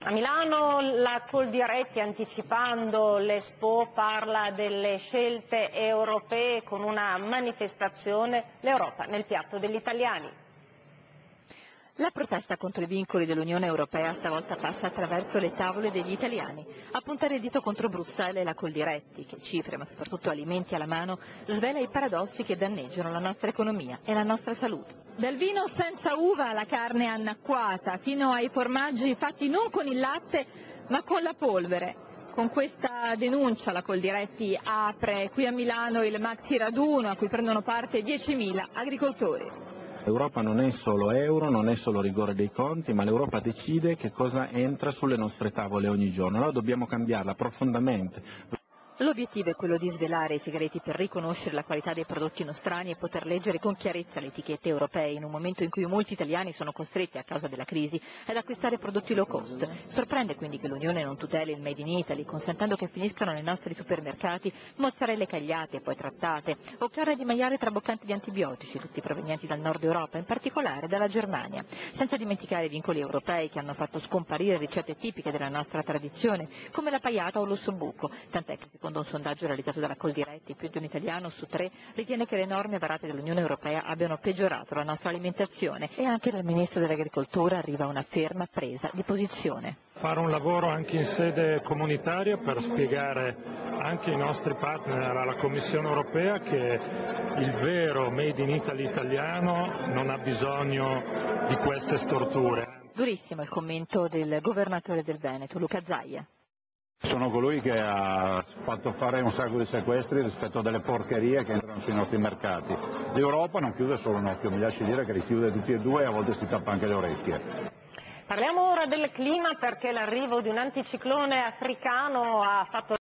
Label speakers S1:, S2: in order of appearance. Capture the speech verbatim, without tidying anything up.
S1: A Milano la Coldiretti, anticipando l'Expo, parla delle scelte europee con una manifestazione, l'Europa nel piatto degli italiani.
S2: La protesta contro i vincoli dell'Unione Europea stavolta passa attraverso le tavole degli italiani. A puntare il dito contro Bruxelles è la Coldiretti, che cifre, ma soprattutto alimenti alla mano, svela i paradossi che danneggiano la nostra economia e la nostra salute. Dal vino senza uva alla carne annacquata, fino ai formaggi fatti non con il latte ma con la polvere. Con questa denuncia la Coldiretti apre qui a Milano il maxi raduno a cui prendono parte diecimila agricoltori.
S3: L'Europa non è solo euro, non è solo rigore dei conti, ma l'Europa decide che cosa entra sulle nostre tavole ogni giorno. Allora dobbiamo cambiarla profondamente.
S2: L'obiettivo è quello di svelare i segreti per riconoscere la qualità dei prodotti nostrani e poter leggere con chiarezza le etichette europee in un momento in cui molti italiani sono costretti a causa della crisi ad acquistare prodotti low cost. Sorprende quindi che l'Unione non tuteli il Made in Italy, consentendo che finiscano nei nostri supermercati mozzarelle cagliate e poi trattate o carne di maiale traboccanti di antibiotici, tutti provenienti dal nord Europa, in particolare dalla Germania. Senza dimenticare i vincoli europei che hanno fatto scomparire ricette tipiche della nostra tradizione, come la paiata o l'ossobuco, tant'è che secondo un sondaggio realizzato dalla Coldiretti, più di un italiano su tre ritiene che le norme varate dall'Unione Europea abbiano peggiorato la nostra alimentazione, e anche dal Ministro dell'Agricoltura arriva una ferma presa di posizione.
S4: Fare un lavoro anche in sede comunitaria per spiegare anche ai nostri partner, alla Commissione Europea, che il vero Made in Italy italiano non ha bisogno di queste storture.
S2: Durissimo il commento del governatore del Veneto, Luca Zaia.
S5: Sono colui che ha fatto fare un sacco di sequestri rispetto a delle porcherie che entrano sui nostri mercati. L'Europa non chiude solo un occhio, mi lasci dire che li chiude tutti e due e a volte si tappa anche le orecchie.
S1: Parliamo ora del clima, perché l'arrivo di un anticiclone africano ha fatto